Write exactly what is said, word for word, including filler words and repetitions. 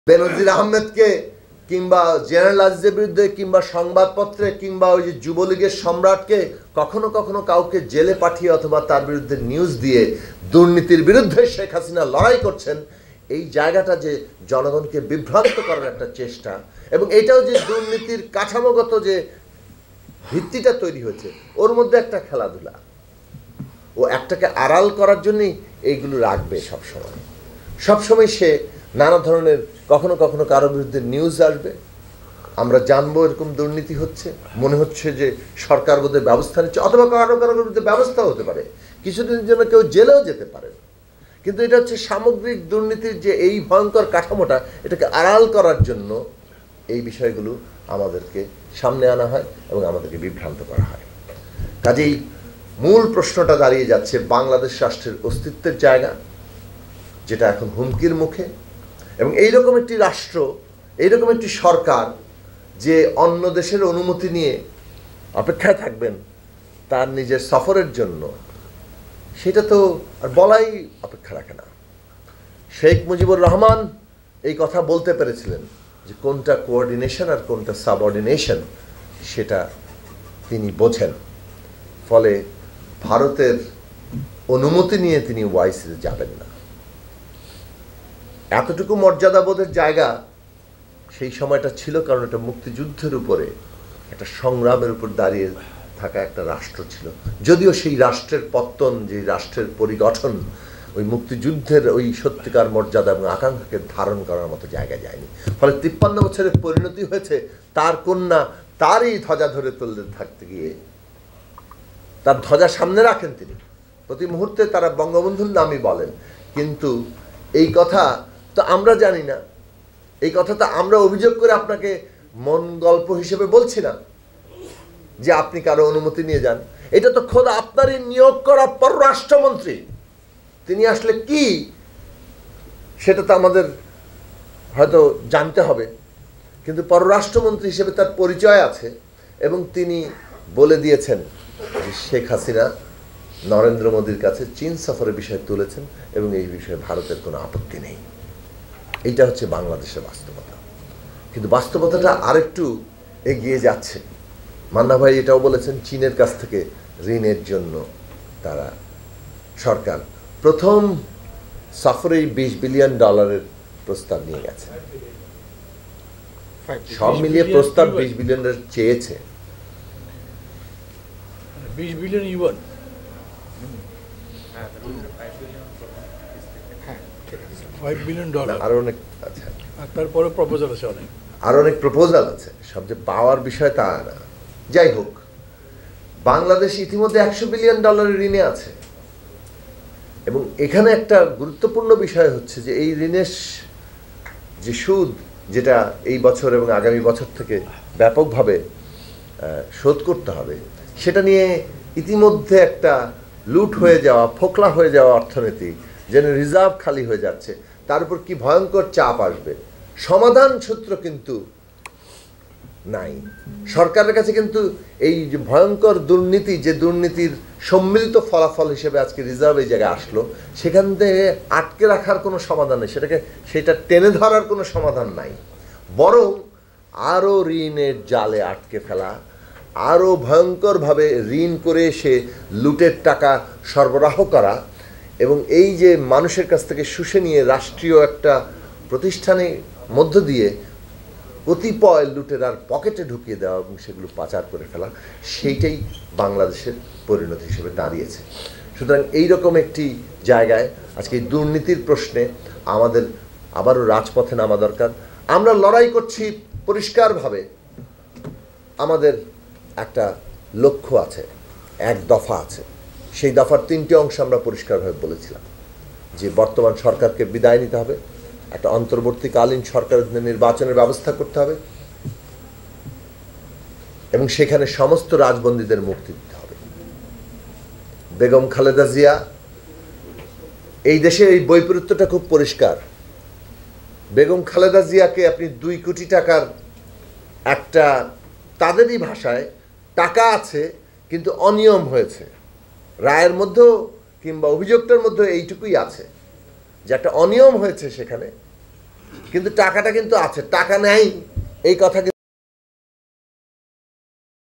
বেনজির আহমেদকে কিংবা জেনারেল আজিজের বিরুদ্ধে কিংবা সংবাদপত্রে কিংবা ওই যে যুবলীগের সম্রাটকে কখনো কখনো কাউকে জেলে পাঠিয়ে অথবা তার বিরুদ্ধে নিউজ দিয়ে দুর্নীতির বিরুদ্ধে শেখ হাসিনা লড়াই করছেন, এই জায়গাটা যে জনগণকে বিভ্রান্ত করার একটা চেষ্টা, এবং এটাও যে দুর্নীতির কাঠামোগত যে ভিত্তিটা তৈরি হয়েছে ওর মধ্যে একটা খেলাধুলা, ও একটাকে আড়াল করার জন্যই এইগুলো রাখবে সবসময়। সবসময় সে নানা ধরনের কখনো কখনো কারো বিরুদ্ধে নিউজ আসবে, আমরা জানবো এরকম দুর্নীতি হচ্ছে, মনে হচ্ছে যে সরকার বোধহয় ব্যবস্থা নিচ্ছে, অথবা কারো কারো বিরুদ্ধে ব্যবস্থাও হতে পারে, কিছুদিনের জন্য কেউ জেলেও যেতে পারে। কিন্তু এটা হচ্ছে সামগ্রিক দুর্নীতির যে এই ভয়ঙ্কর কাঠামোটা, এটাকে আড়াল করার জন্য এই বিষয়গুলো আমাদেরকে সামনে আনা হয় এবং আমাদেরকে বিভ্রান্ত করা হয়। কাজেই মূল প্রশ্নটা দাঁড়িয়ে যাচ্ছে বাংলাদেশ রাষ্ট্রের অস্তিত্বের জায়গা, যেটা এখন হুমকির মুখে, এবং এইরকম একটি রাষ্ট্র, এইরকম একটি সরকার যে অন্য দেশের অনুমতি নিয়ে অপেক্ষায় থাকবেন তার নিজের সফরের জন্য, সেটা তো আর বলাই অপেক্ষা রাখে না। শেখ মুজিবুর রহমান এই কথা বলতে পেরেছিলেন যে কোনটা কোঅর্ডিনেশন আর কোনটা সাবঅর্ডিনেশন সেটা তিনি বোঝেন, ফলে ভারতের অনুমতি নিয়ে তিনি ওয়াইসিতে যাবেন না। এতটুকু মর্যাদাবোধের জায়গা সেই সময়টা ছিল, কারণ এটা মুক্তিযুদ্ধের উপরে একটা সংগ্রামের উপর দাঁড়িয়ে থাকা একটা রাষ্ট্র ছিল, যদিও সেই রাষ্ট্রের পত্তন, যে রাষ্ট্রের পরিগঠন ওই মুক্তিযুদ্ধের ওই সত্যিকার মর্যাদা এবং আকাঙ্ক্ষাকে ধারণ করার মতো জায়গায় যায়নি। ফলে তিপ্পান্ন বছরের পরিণতি হয়েছে তার কন্যা তারই ধ্বজা ধরে তুলতে থাকতে গিয়ে, তার ধ্বজা সামনে রাখেন তিনি, প্রতি মুহূর্তে তারা বঙ্গবন্ধুর নামই বলেন, কিন্তু এই কথা তো আমরা জানি না, এই কথা তো আমরা অভিযোগ করে আপনাকে মন গল্প হিসেবে বলছি না যে আপনি কারো অনুমতি নিয়ে যান। এটা তো খোদ আপনারই নিয়োগ করা পররাষ্ট্রমন্ত্রী, তিনি আসলে কি সেটা তো আমাদের হয়তো জানতে হবে, কিন্তু পররাষ্ট্রমন্ত্রী হিসেবে তার পরিচয় আছে, এবং তিনি বলে দিয়েছেন যে শেখ হাসিনা নরেন্দ্র মোদীর কাছে চীন সফরের বিষয় তুলেছেন এবং এই বিষয়ে ভারতের কোনো আপত্তি নেই। এইটা হচ্ছে বাংলাদেশের বাস্তবতা। কিন্তু বাস্তবতাটা আরেকটু এগিয়ে যাচ্ছে। মান্না ভাই এটাও বলেছেন, চীনের কাছ থেকে ঋণের জন্য তারা সরকার প্রথম সফরেই বিশ বিলিয়ন ডলারের প্রস্তাব নিয়ে গেছে। সব মিলিয়ে প্রস্তাব বিশ বিলিয়ন চেয়েছে, বিশ billion yuan. Five billion dollar আরো অনেক, আচ্ছা তারপরে প্রপোজাল আছে অনেক, আরো অনেক প্রপোজাল আছে, সবচেয়ে পাওয়ার বিষয় তা না। যাই হোক, বাংলাদেশ ইতিমধ্যে একশো বিলিয়ন ডলারের ঋণে আছে, এবং এখানে একটা গুরুত্বপূর্ণ বিষয় হচ্ছে যে এই ঋণের যে সুদ, যেটা এই বছর এবং আগামী বছর থেকে ব্যাপকভাবে শোধ করতে হবে, সেটা নিয়ে ইতিমধ্যে একটা লুট হয়ে যাওয়া, ফোকলা হয়ে যাওয়া অর্থনীতি, যেন রিজার্ভ খালি হয়ে যাচ্ছে, তার উপর কি ভয়ঙ্কর চাপ আসবে, সমাধান সূত্র কিন্তু নাই সরকারের কাছে। কিন্তু এই যে ভয়ঙ্কর দুর্নীতি, যে দুর্নীতির সম্মিলিত ফলাফল হিসেবে আজকে রিজার্ভ এই জায়গায় আসলো, সেখান থেকে আটকে রাখার কোনো সমাধান নেই, সেটাকে সেটা টেনে ধরার কোনো সমাধান নাই, বরং আরও ঋণের জালে আটকে ফেলা, আরও ভয়ঙ্করভাবে ঋণ করে এসে লুটের টাকা সরবরাহ করা, এবং এই যে মানুষের কাছ থেকে শুষে নিয়ে রাষ্ট্রীয় একটা প্রতিষ্ঠানের মধ্য দিয়ে কতিপয় লুটেরার পকেটে ঢুকিয়ে দেওয়া এবং সেগুলো পাচার করে ফেলা, সেইটাই বাংলাদেশের পরিণতি হিসেবে দাঁড়িয়েছে। সুতরাং এইরকম একটি জায়গায় আজকে এই দুর্নীতির প্রশ্নে আমাদের আবারও রাজপথে নামা দরকার। আমরা লড়াই করছি পরিষ্কারভাবে, আমাদের একটা লক্ষ্য আছে, এক দফা আছে, সেই দফার তিনটি অংশ আমরা পরিষ্কারভাবে বলেছিলাম যে বর্তমান সরকারকে বিদায় নিতে হবে, একটা অন্তর্বর্তীকালীন সরকারের নির্বাচনের ব্যবস্থা করতে হবে, এবং সেখানে সমস্ত রাজবন্দীদের মুক্তি দিতে হবে। বেগম খালেদা জিয়া, এই দেশে এই বৈপরীত্যটা খুব পরিষ্কার, বেগম খালেদা জিয়াকে আপনি দুই কোটি টাকার একটা, তাদেরই ভাষায় টাকা আছে কিন্তু অনিয়ম হয়েছে, রায়ের মধ্যেও কিংবা অভিযোগটার মধ্যে এইটুকুই আছে যে একটা অনিয়ম হয়েছে সেখানে, কিন্তু টাকাটা কিন্তু আছে, টাকা নেই এই কথা কিন্তু